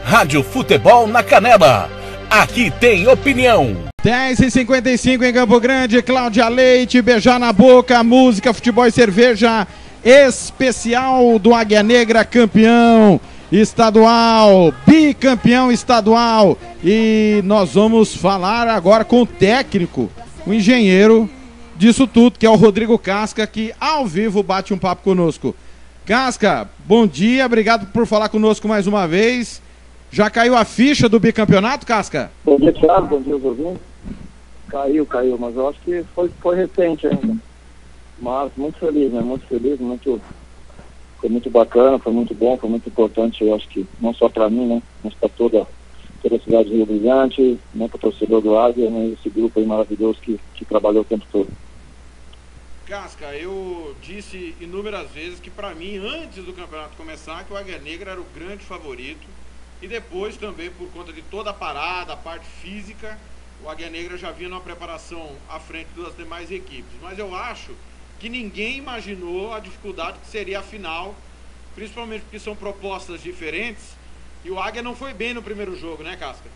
Rádio Futebol na Canela. Aqui tem opinião. 10h55 em Campo Grande. Cláudia Leite, Beijar na Boca, música, futebol e cerveja especial do Águia Negra, campeão estadual, bicampeão estadual. E nós vamos falar agora com o técnico, o engenheiro disso tudo, que é o Rodrigo Casca, que ao vivo bate um papo conosco. Casca, bom dia, obrigado por falar conosco mais uma vez. Já caiu a ficha do bicampeonato, Casca? Bom dia, Thiago, bom dia, ouvintes. Caiu, mas eu acho que foi recente ainda. Mas muito feliz, né? Muito feliz, foi muito bacana, foi muito bom, foi muito importante, eu acho que não só para mim, né? Mas para toda a cidade de Rio Brilhante, né? Para o torcedor do Águia, né? Esse grupo aí maravilhoso que trabalhou o tempo todo. Casca, eu disse inúmeras vezes que para mim, antes do campeonato começar, que o Águia Negra era o grande favorito. E depois também, por conta de toda a parada, a parte física, o Águia Negra já vinha numa preparação à frente das demais equipes. Mas eu acho que ninguém imaginou a dificuldade que seria a final, principalmente porque são propostas diferentes. E o Águia não foi bem no primeiro jogo, né, Casca?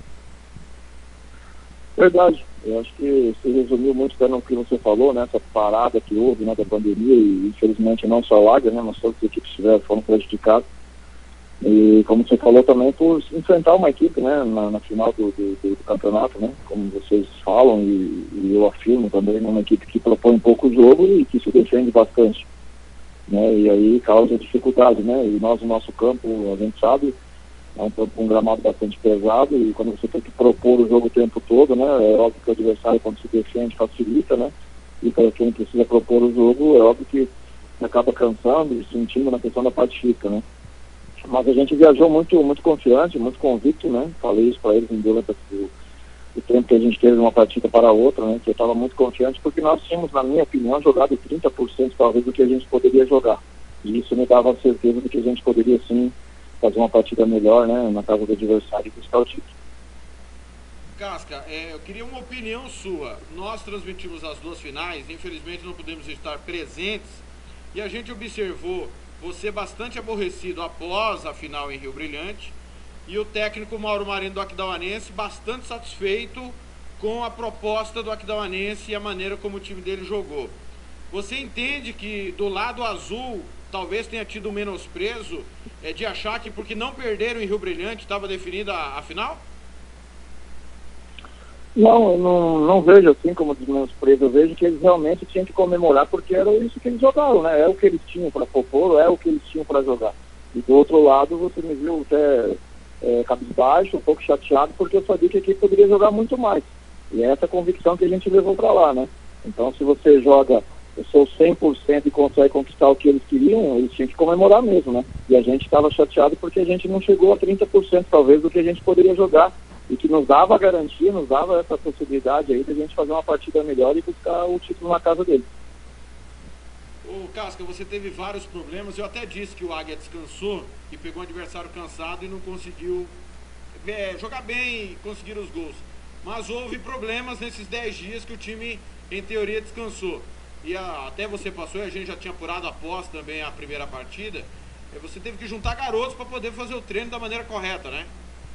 Verdade. Eu acho que se resumiu muito no que você falou, né? Essa parada que houve, né, da pandemia, e infelizmente não só o Águia, né? Mas todas as equipes foram prejudicadas. E como você falou também, por enfrentar uma equipe, né, na final do campeonato, né, como vocês falam e eu afirmo também, né, uma equipe que propõe pouco jogo e que se defende bastante, né, e aí causa dificuldade, né, e nós no nosso campo, a gente sabe, é um gramado bastante pesado e quando você tem que propor o jogo o tempo todo, né, é óbvio que o adversário quando se defende facilita, né, e para quem precisa propor o jogo, é óbvio que acaba cansando e sentindo na questão da parte física, né. Mas a gente viajou muito confiante, muito convicto, né? Falei isso para eles durante o tempo que a gente teve de uma partida para a outra, né? Que eu estava muito confiante porque nós tínhamos, na minha opinião, jogado 30% talvez do que a gente poderia jogar. E isso me dava a certeza de que a gente poderia, sim, fazer uma partida melhor, né? Na casa do adversário e buscar o título. Casca, eu queria uma opinião sua. Nós transmitimos as duas finais, infelizmente não pudemos estar presentes e a gente observou você bastante aborrecido após a final em Rio Brilhante e o técnico Mauro Marino do Aquidauanense bastante satisfeito com a proposta do Aquidauanense e a maneira como o time dele jogou. Você entende que do lado azul talvez tenha tido um menosprezo de achar que porque não perderam em Rio Brilhante estava definida a final? Não, eu não vejo assim como desmenosprezo, eu vejo que eles realmente tinham que comemorar porque era isso que eles jogaram, né? É o que eles tinham para propor, é o que eles tinham para jogar. E do outro lado você me viu até cabisbaixo, um pouco chateado, porque eu sabia que a equipe poderia jogar muito mais. E é essa convicção que a gente levou para lá, né? Então se você joga o seu 100% e consegue conquistar o que eles queriam, eles tinham que comemorar mesmo, né? E a gente estava chateado porque a gente não chegou a 30% talvez do que a gente poderia jogar. E que nos dava a garantia, nos dava essa possibilidade aí de a gente fazer uma partida melhor e buscar o título na casa dele. Ô Casca, você teve vários problemas, eu até disse que o Águia descansou e pegou um adversário cansado e não conseguiu jogar bem e conseguir os gols. Mas houve problemas nesses 10 dias que o time, em teoria, descansou. E até você passou, e a gente já tinha apurado após também a primeira partida, você teve que juntar garotos para poder fazer o treino da maneira correta, né?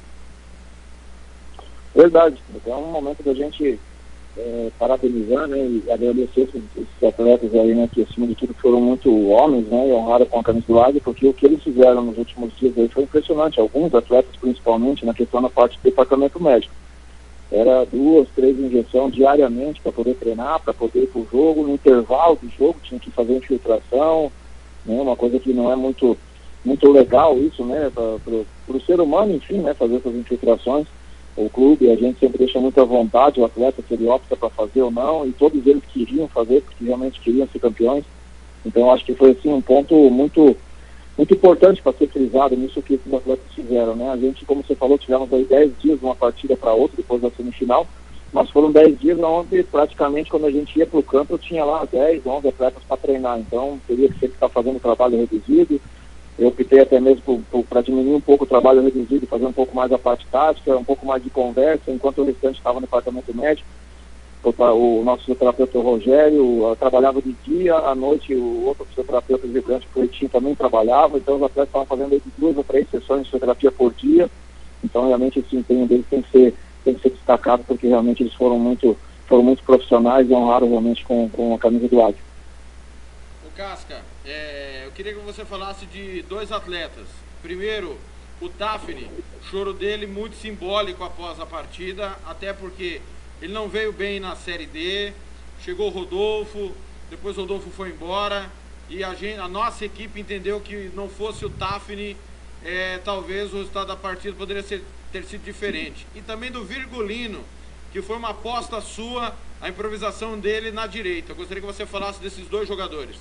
Verdade, então é um momento da gente parabenizar, né, e agradecer esses atletas aí, né, que acima de tudo foram muito homens, né, e honraram com a camisa do Águia, porque o que eles fizeram nos últimos dias aí foi impressionante, alguns atletas principalmente na questão da parte do departamento médico. Era 2, 3 injeções diariamente para poder treinar, para poder ir para o jogo, no intervalo do jogo tinha que fazer infiltração, né, uma coisa que não é muito legal isso, né, para o ser humano, enfim, né, fazer essas infiltrações. O clube, a gente sempre deixa muito à vontade o atleta se ele opta para fazer ou não, e todos eles queriam fazer, porque realmente queriam ser campeões. Então acho que foi assim um ponto muito importante para ser frisado nisso que esses atletas fizeram, né? A gente, como você falou, tivemos aí 10 dias de uma partida para outra depois da semifinal, mas foram 10 dias onde praticamente quando a gente ia para o campo eu tinha lá 10, 11 atletas para treinar, então teria que sempre estar fazendo trabalho reduzido. Eu optei até mesmo para diminuir um pouco o trabalho reduzido, fazer um pouco mais a parte tática, um pouco mais de conversa, enquanto o restante estava no departamento médico. O nosso fisioterapeuta Rogério trabalhava de dia, à noite o outro fisioterapeuta gigante, o Cleitinho, também trabalhava, então os atletas estavam fazendo aí de 2 ou 3 sessões de fisioterapia por dia, Então, realmente, esse empenho deles tem que ser destacado, porque realmente eles foram muito profissionais e honraram realmente com a camisa do Águia. O Casca, eu queria que você falasse de dois atletas. Primeiro, o Tafni, o choro dele muito simbólico após a partida, até porque ele não veio bem na Série D, chegou o Rodolfo, depois o Rodolfo foi embora, e a nossa equipe entendeu que não fosse o Tafni, talvez o resultado da partida poderia ter sido diferente. E também do Virgulino, que foi uma aposta sua, a improvisação dele na direita. Eu gostaria que você falasse desses dois jogadores.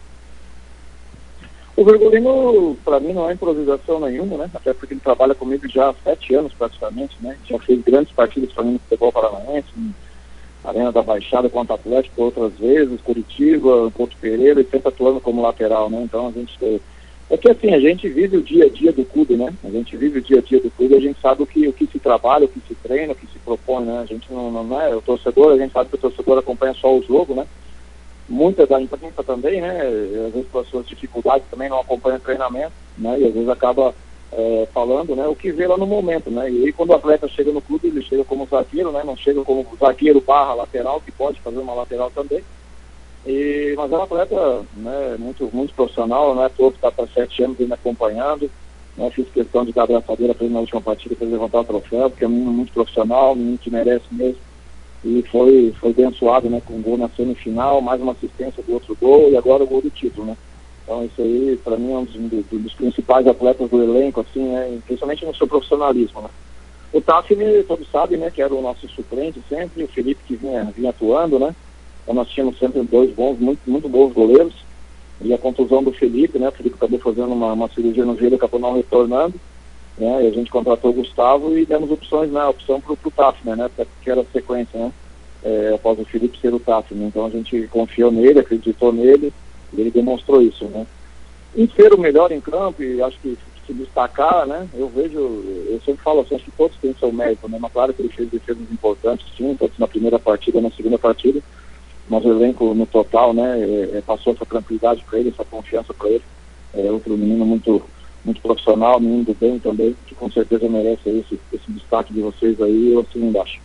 O Virgulino, para mim, não é improvisação nenhuma, né? Até porque ele trabalha comigo já há 7 anos, praticamente, né? Já fez grandes partidas para mim no futebol paranaense, Arena da Baixada contra o Atlético outras vezes, Curitiba, Couto Pereira, e sempre atuando como lateral, né? Então, a gente... É que, assim, a gente vive o dia a dia do clube, né? A gente vive o dia a dia do clube e a gente sabe o que se trabalha, o que se treina, o que se propõe, né? A gente não é... O torcedor, a gente sabe que o torcedor acompanha só o jogo, né? Muita da imprensa também, né? Às vezes com as suas dificuldades também não acompanha treinamento, né? E às vezes acaba falando, né? O que vê lá no momento, né? E aí quando o atleta chega no clube, ele chega como zagueiro, né? Não chega como zagueiro barra lateral, que pode fazer uma lateral também. Mas é um atleta, né, muito profissional, né? Todo está para 7 anos me acompanhando, né? Fiz questão de dar a abraçadeira para ele na última partida para levantar o troféu, porque é um menino muito profissional, um menino que merece mesmo. E foi abençoado, né, com um gol na semifinal, mais uma assistência do outro gol e agora o gol do título, né? Então isso aí, para mim, é um dos principais atletas do elenco, assim, né, principalmente no seu profissionalismo, né? O Tafni, todos sabem, né, que era o nosso suplente sempre, o Felipe que vinha atuando, né? Então nós tínhamos sempre dois muito bons goleiros, e a contusão do Felipe, né, o Felipe acabou fazendo uma cirurgia no joelho, acabou não retornando, né, e a gente contratou o Gustavo e demos opções, né, opção para o Tafni, né, que era a sequência, né, após o Felipe ser o Tafni. Então a gente confiou nele, acreditou nele, e ele demonstrou isso, né. Em ser o melhor em campo, e acho que se destacar, né, eu sempre falo assim, acho que todos têm seu mérito, né, mas claro que ele fez defesas importantes, sim, todos na primeira partida, na segunda partida, mas o elenco no total, né, passou essa tranquilidade para ele, essa confiança para ele. Outro menino muito profissional, menino do bem também, que com certeza merece esse destaque de vocês aí, eu assino embaixo.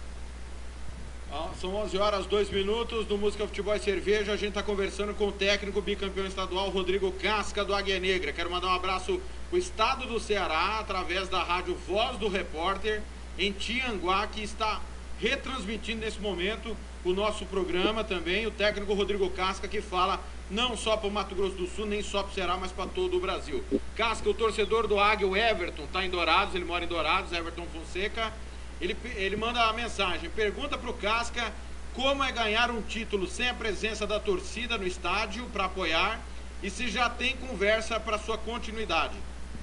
São 11h02 do Música, Futebol e Cerveja. A gente está conversando com o técnico bicampeão estadual Rodrigo Casca, do Águia Negra. Quero mandar um abraço para o estado do Ceará, através da rádio Voz do Repórter, em Tianguá, que está retransmitindo nesse momento o nosso programa também. O técnico Rodrigo Casca, que fala não só para o Mato Grosso do Sul, nem só para o Ceará, mas para todo o Brasil. Casca, o torcedor do Águia, o Everton, está em Dourados, ele mora em Dourados, Everton Fonseca. Ele manda a mensagem, pergunta para o Casca como é ganhar um título sem a presença da torcida no estádio para apoiar e se já tem conversa para sua continuidade.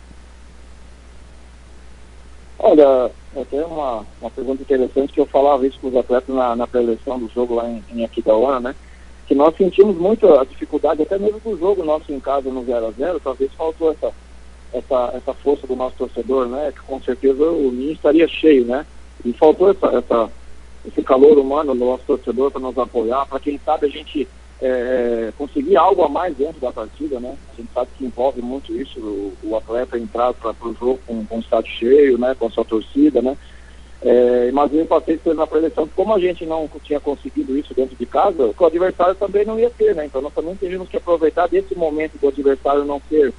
Olha, até uma pergunta interessante, que eu falava isso com os atletas na pré-eleição do jogo lá em Aquidauana, né? Que nós sentimos muito a dificuldade, até mesmo do jogo nosso em casa no 0-0, talvez faltou essa força do nosso torcedor, né? Que com certeza o ninho estaria cheio, né? E faltou esse calor humano no nosso torcedor para nos apoiar, para quem sabe a gente conseguir algo a mais dentro da partida, né? A gente sabe que envolve muito isso, o atleta entrar para o jogo com o estádio cheio, né? Com a sua torcida, né? Mas eu passei na pré-eleição, como a gente não tinha conseguido isso dentro de casa, o adversário também não ia ter, né? Então nós também teríamos que aproveitar desse momento do adversário não ter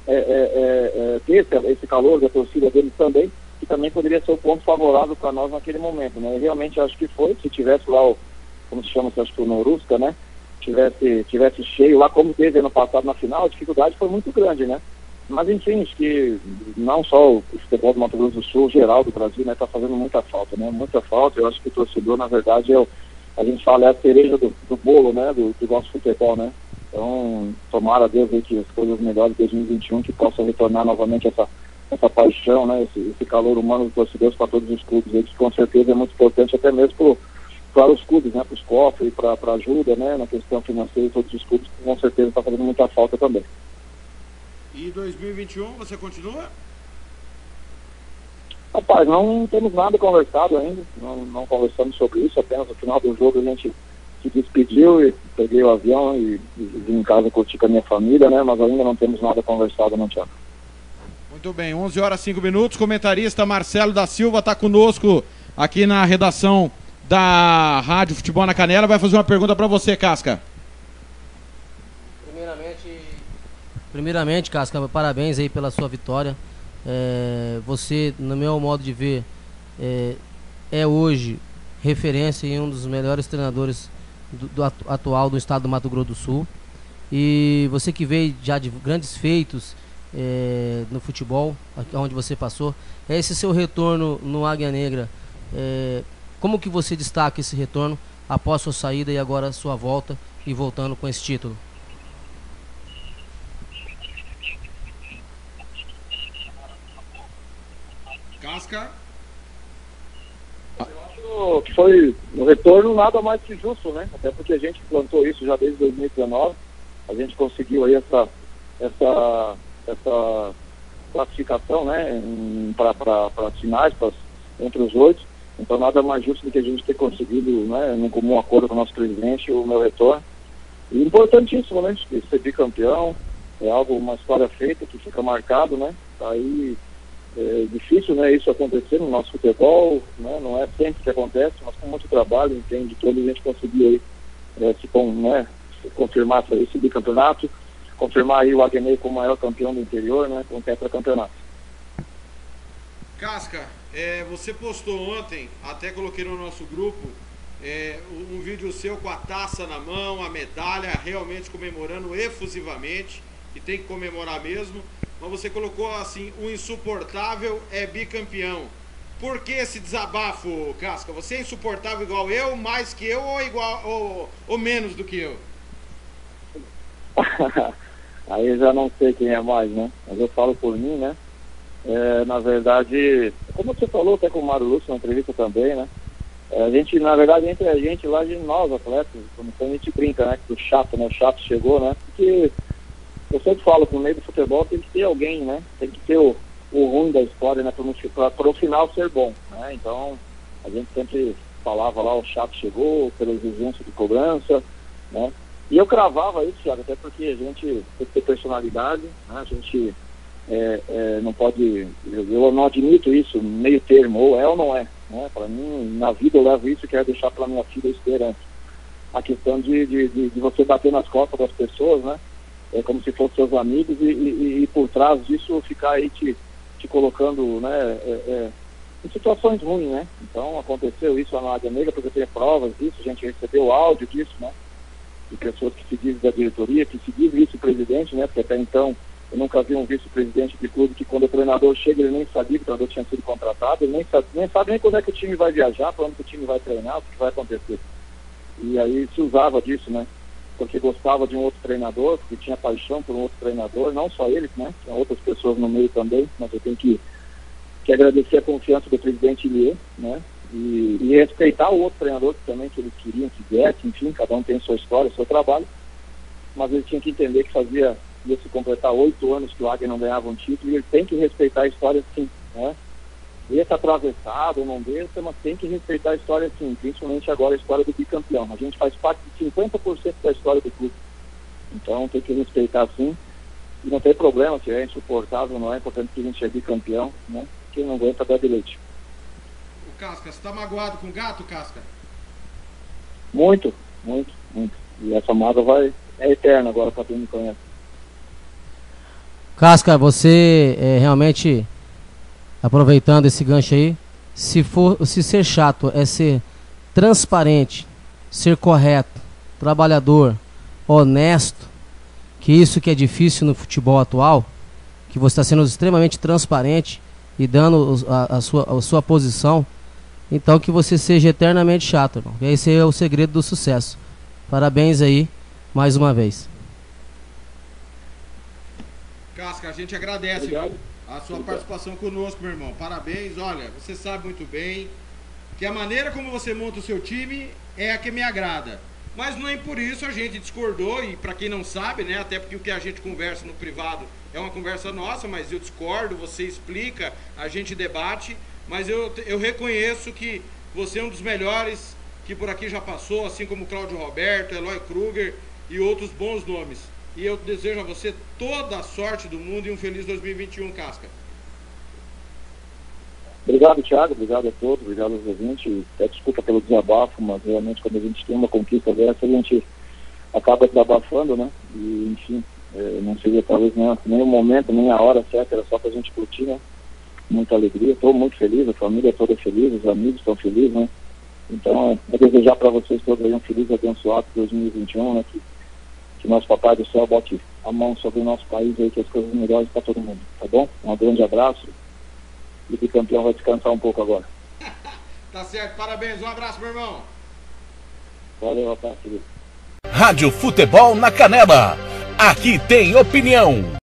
esse calor da torcida deles também, que também poderia ser o ponto favorável para nós naquele momento, né? Eu realmente acho que foi, se tivesse lá como se chama, acho que o Norusca, né? Tivesse cheio lá, como teve ano passado na final, a dificuldade foi muito grande, né? Mas enfim, acho que não só o futebol do Mato Grosso do Sul, geral do Brasil, né, tá fazendo muita falta, né? Muita falta. Eu acho que o torcedor, na verdade, a gente fala, é a cereja do bolo, né? Do nosso futebol, né? Então, tomara a Deus aí que as coisas melhores de 2021, que possa retornar novamente essa paixão, né? Esse calor humano dos torcedores para todos os clubes aí, que com certeza é muito importante, até mesmo para os clubes, né? Para os cofres, para ajuda, né? Na questão financeira, todos os clubes, que com certeza está fazendo muita falta também. E 2021, você continua? Rapaz, não temos nada conversado ainda, não conversamos sobre isso, apenas no final do jogo a gente se despediu e peguei o avião e vim em casa curtir com a minha família, né? Mas ainda não temos nada conversado, não, Thiago. Muito bem, 11 horas 5 minutos. Comentarista Marcelo da Silva está conosco aqui na redação da Rádio Futebol na Canela. Vai fazer uma pergunta para você, Casca. Primeiramente, Casca, parabéns aí pela sua vitória. Você, no meu modo de ver, é hoje referência em um dos melhores treinadores atual do estado do Mato Grosso do Sul. E você que veio já de grandes feitos no futebol, onde você passou, esse seu retorno no Águia Negra, como que você destaca esse retorno após sua saída e agora sua volta e voltando com esse título? Casca? Eu acho que foi no retorno nada mais que justo, né? Até porque a gente plantou isso já desde 2019, a gente conseguiu aí essa classificação, né, para as finais, entre os 8. Então nada mais justo do que a gente ter conseguido, né, num comum acordo com o nosso presidente, o meu retorno. E importantíssimo, né, ser bicampeão, é uma história feita que fica marcado, né? Aí é difícil, né, isso acontecer no nosso futebol, né, não é sempre que acontece, mas com muito trabalho, entende, todo a gente conseguiu aí confirmar esse bicampeonato, confirmar aí o Águia Negra como o maior campeão do interior, né, com o tetracampeonato. Casca, você postou ontem, até coloquei no nosso grupo, um vídeo seu com a taça na mão, a medalha, realmente comemorando efusivamente, e tem que comemorar mesmo, mas você colocou assim, o insuportável é bicampeão. Por que esse desabafo, Casca? Você é insuportável igual eu, mais que eu ou igual ou menos do que eu? Aí eu já não sei quem é mais, né? Mas eu falo por mim, né? Na verdade, como você falou até com o Mário Lúcio na entrevista também, né? A gente, na verdade, entre a gente lá de nós, atletas, a gente brinca, né? Que o chato, né? O chato chegou, né? Porque eu sempre falo que no meio do futebol tem que ter alguém, né? Tem que ter o ruim da história, né? Para o final ser bom, né? Então, a gente sempre falava lá, o chato chegou, pela exigência de cobrança, né? E eu cravava isso, Thiago, até porque a gente tem que ter personalidade, né? A gente não pode, eu não admito isso, meio termo, ou é ou não é, né? Para mim, na vida eu levo isso e quero deixar para minha filha a esperança. A questão de você bater nas costas das pessoas, né? Como se fossem seus amigos e por trás disso ficar aí te colocando, né, em situações ruins, né? Então aconteceu isso na Águia Negra, porque tem provas disso, a gente recebeu áudio disso, né? De pessoas que se dizem da diretoria, que se diz vice-presidente, né? Porque até então eu nunca vi um vice-presidente de clube que quando o treinador chega ele nem sabia que o treinador tinha sido contratado, ele nem sabe nem quando é que o time vai viajar, para onde que o time vai treinar, o que vai acontecer. E aí se usava disso, né? Porque gostava de um outro treinador, porque tinha paixão por um outro treinador, não só ele, né? Tinha outras pessoas no meio também, mas eu tenho que agradecer a confiança do presidente Ilie, né? E respeitar o outro treinador que também que eles queriam que viesse, enfim, cada um tem sua história, seu trabalho, mas ele tinha que entender que ia se completar 8 anos que o Águia não ganhava um título, e ele tem que respeitar a história sim, né? Desça atravessado ou não desça, mas tem que respeitar a história sim, principalmente agora a história do bicampeão. A gente faz parte de 50% da história do clube, então tem que respeitar sim, e não tem problema se é insuportável, não é importante que a gente é bicampeão, né? Quem não aguenta bebe leite. Casca, você tá magoado com o gato, Casca? Muito, muito, muito. E essa mágoa é eterna agora para quem me conhece. Casca, você realmente, aproveitando esse gancho aí, se ser chato é ser transparente, ser correto, trabalhador, honesto, que isso que é difícil no futebol atual, que você está sendo extremamente transparente e dando a sua posição, então que você seja eternamente chato, irmão. Esse é o segredo do sucesso. Parabéns aí, mais uma vez. Casca, a gente agradece, viu, a sua participação conosco, meu irmão. Parabéns, olha, você sabe muito bem que a maneira como você monta o seu time é a que me agrada. Mas nem por isso a gente discordou, e para quem não sabe, né, até porque o que a gente conversa no privado é uma conversa nossa, mas eu discordo, você explica, a gente debate, mas eu reconheço que você é um dos melhores que por aqui já passou, assim como Cláudio Roberto, Eloy Kruger e outros bons nomes. E eu desejo a você toda a sorte do mundo e um feliz 2021, Casca. Obrigado, Thiago, obrigado a todos, obrigado aos ouvintes. Desculpa pelo desabafo, mas realmente quando a gente tem uma conquista dessa, a gente acaba desabafando, né? E, enfim, não seria talvez nem o momento, nem a hora certa, era só pra gente curtir, né? Muita alegria, estou muito feliz, a família toda feliz, os amigos estão felizes, né? Então, é desejar para vocês todos aí um feliz e abençoado 2021, né? Que nosso Papai do Céu bote a mão sobre o nosso país aí, que as coisas melhores para todo mundo, tá bom? Um grande abraço. E o campeão vai descansar um pouco agora. Tá certo, parabéns, um abraço, meu irmão. Valeu, abraço, querido. Rádio Futebol na Canela. Aqui tem opinião.